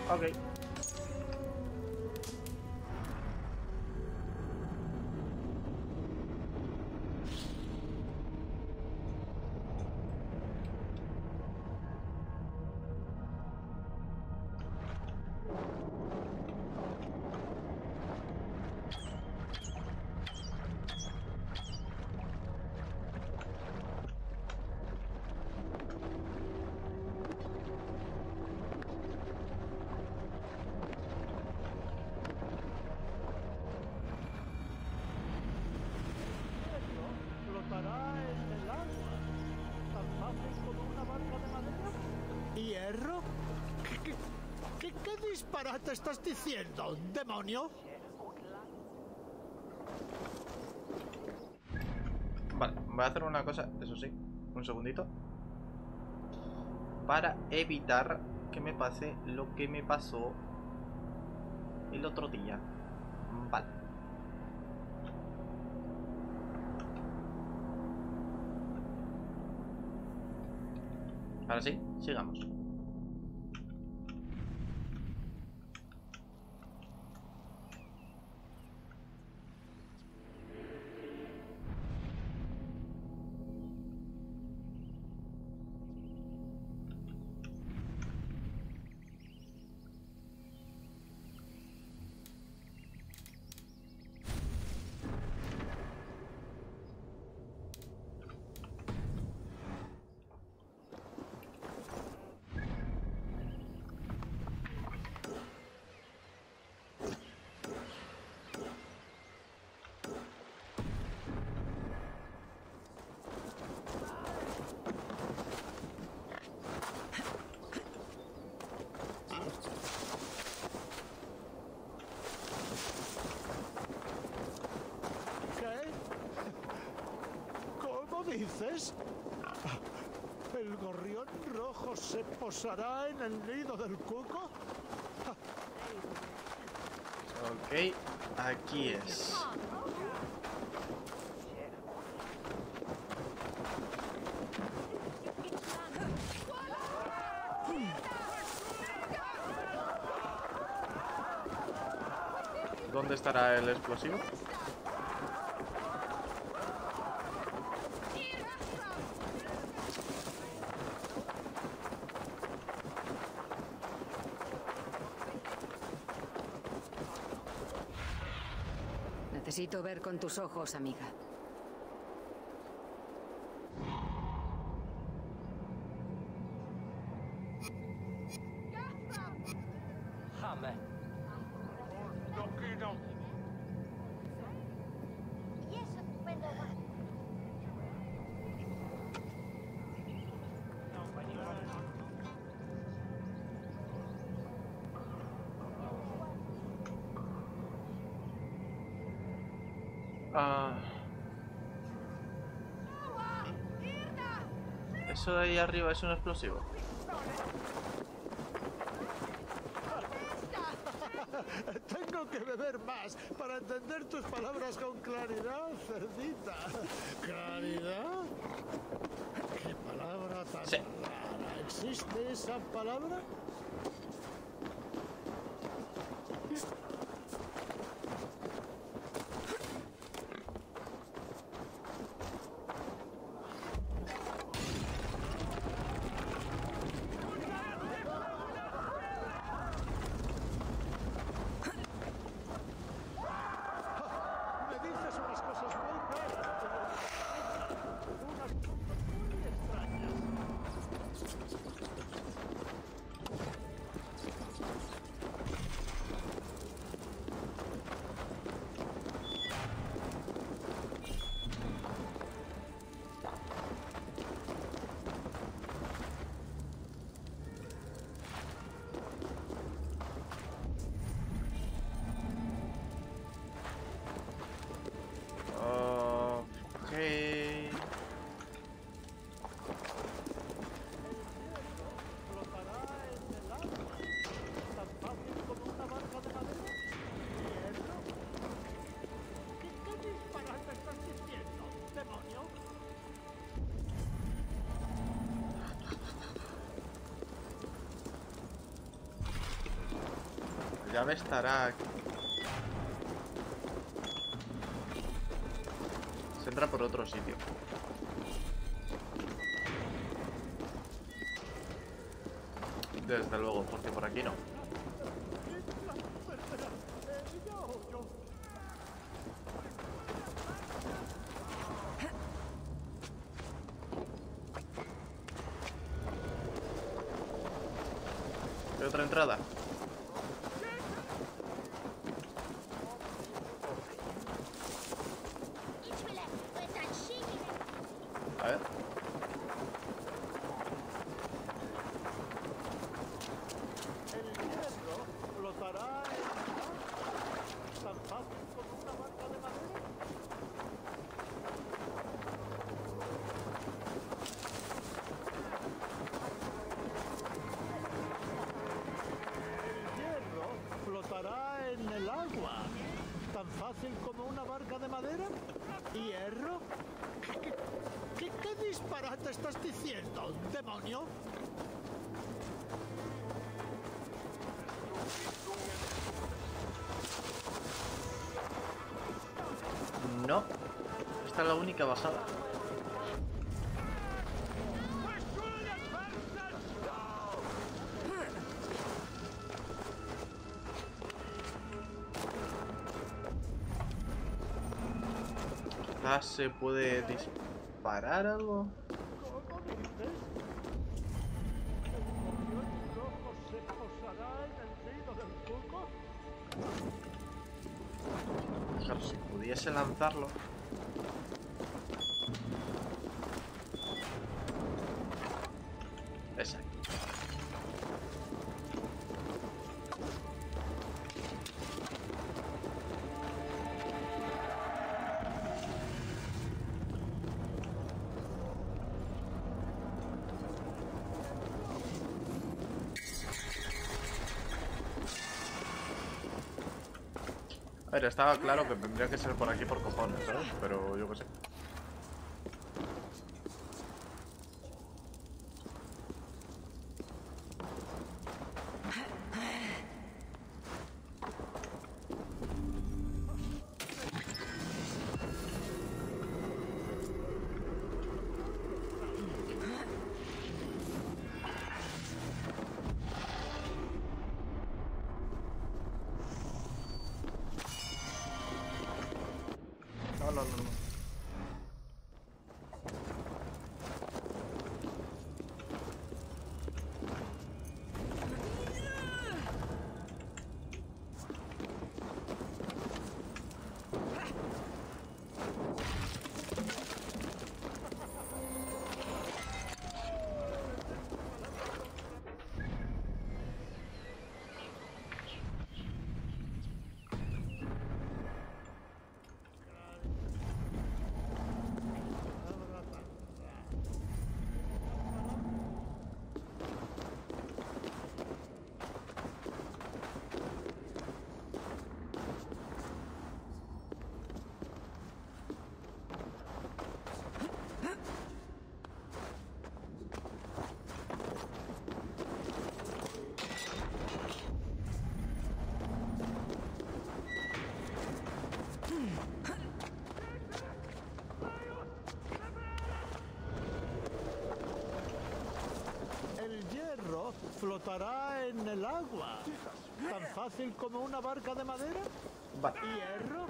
Ok. Flotará en el agua, tan fácil como una barca de madera. ¿Hierro? ¿Qué disparate estás diciendo, demonio? Vale, voy a hacer una cosa, eso sí, un segundito. Para evitar que me pase lo que me pasó el otro día. Vale. Ahora sí, sigamos. ¿Cómo dices? ¿El gorrión rojo se posará en el nido del cuco? Ok, aquí es. ¿Dónde estará el explosivo? Necesito ver con tus ojos, amiga. Eso de ahí arriba es un explosivo. Tengo que beber más para entender tus palabras con claridad, cerdita. ¿Claridad? ¿Qué palabra tan rara? ¿Existe esa palabra? llave estará aquí. Se entra por otro sitio. Desde luego, porque por aquí no. ¿Hay otra entrada? A ver. El hierro flotará tan fácil como una barca de madera. El hierro flotará en el agua tan fácil como una barca de madera. ¿Hierro? ¿Qué disparate estás diciendo, demonio? No. Esta es la única bajada. Quizás se puede disparar algo. ¿Cómo dices? ¿El moñón rojo se posará en el nido del cuco? Claro, si pudiese lanzarlo. Exacto. A ver, estaba claro que tendría que ser por aquí por cojones, ¿sabes? Pero yo qué sé. No. El hierro flotará en el agua tan fácil como una barca de madera. Vale. ¿Hierro?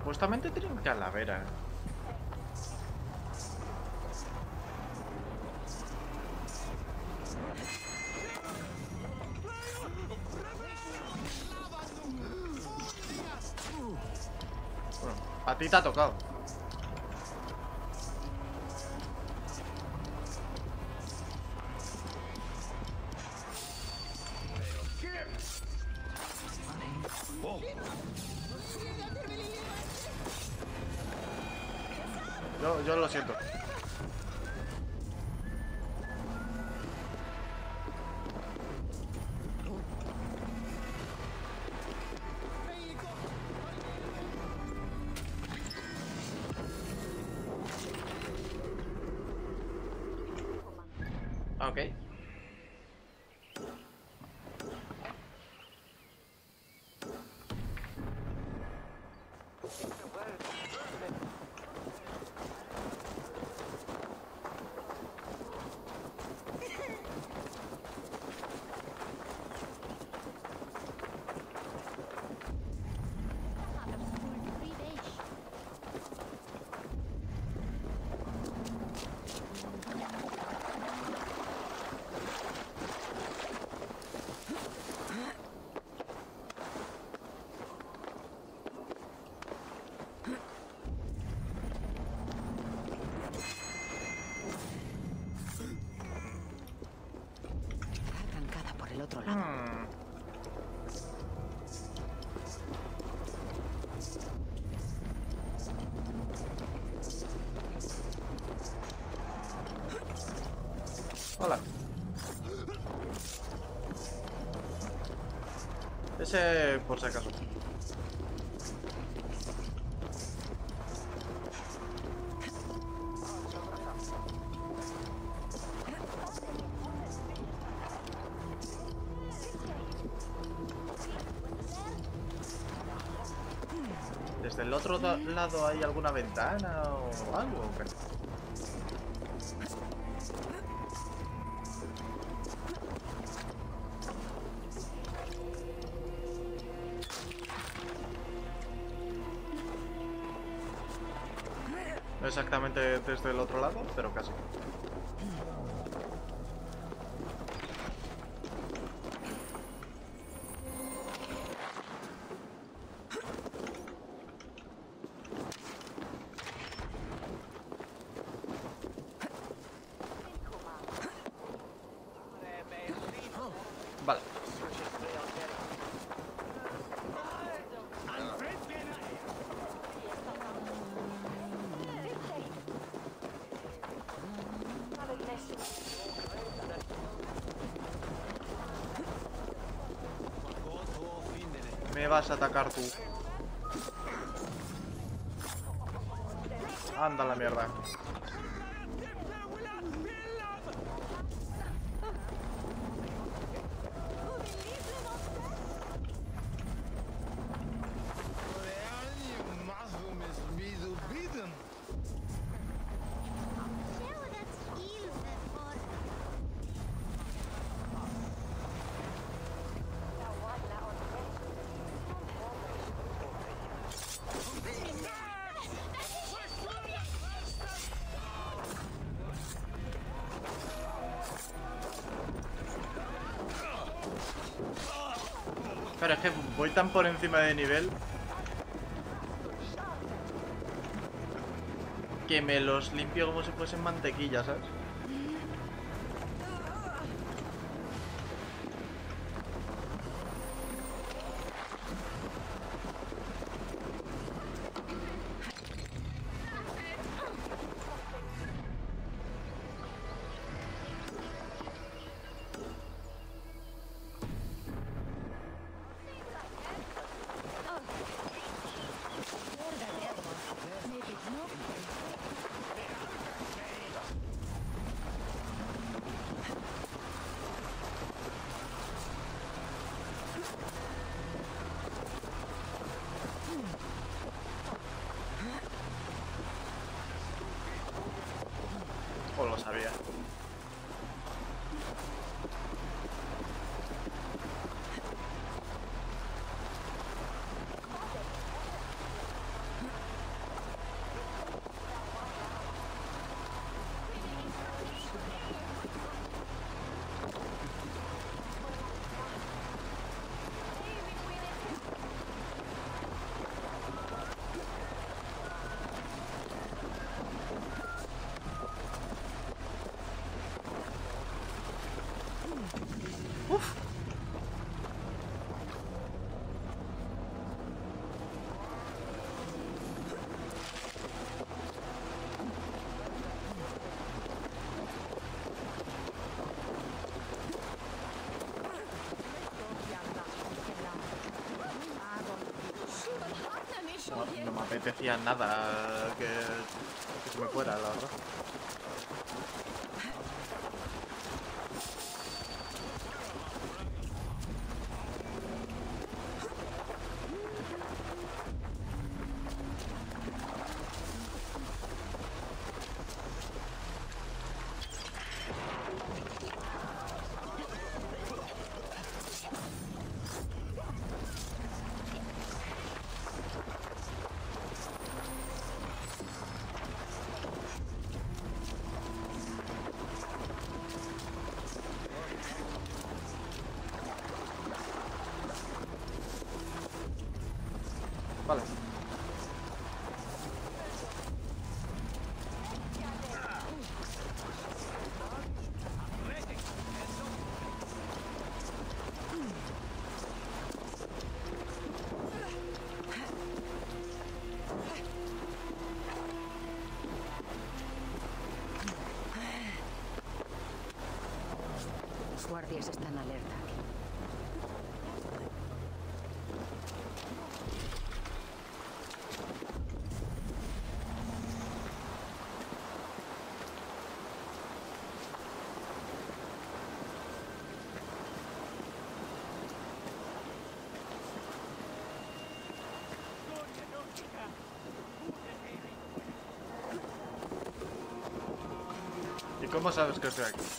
Supuestamente tienen calavera. Bueno, a ti te ha tocado. Yo lo siento. Ok. Arrancada por el otro lado. Hola. Ese por si acaso. ¿Desde el otro lado hay alguna ventana o algo? ¿O qué? No exactamente desde el otro lado, pero casi. Vale. Me vas a atacar tú. Anda la mierda. Pero es que voy tan por encima de nivel que me los limpio como si fuesen mantequilla, ¿sabes? O lo sabía. apetecía nada que se me fuera, la verdad. Vale. Los guardias están alerta aquí. ¿Y cómo sabes que estoy aquí?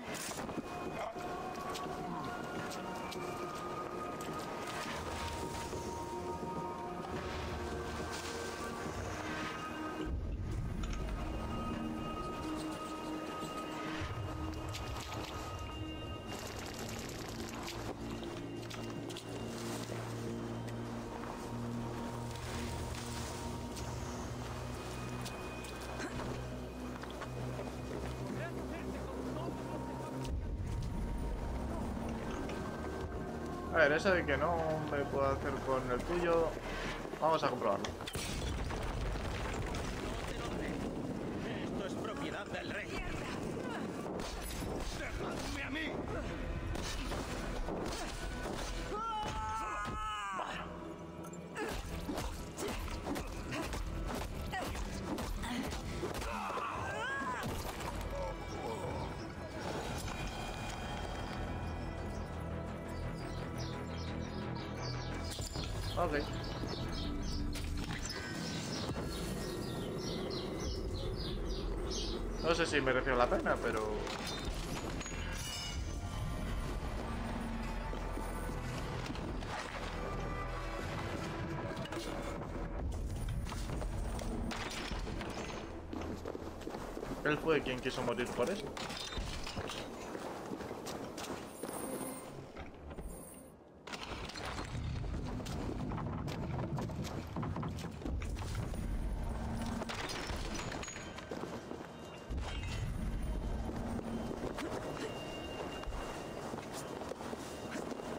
A ver, eso de que no me puedo hacer con el tuyo, vamos a comprobarlo. Esto es propiedad del rey. ¡Dejadme a mí! Ok. No sé si mereció la pena, pero... Él fue quien quiso morir por eso.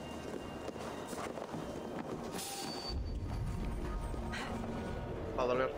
Va a doler.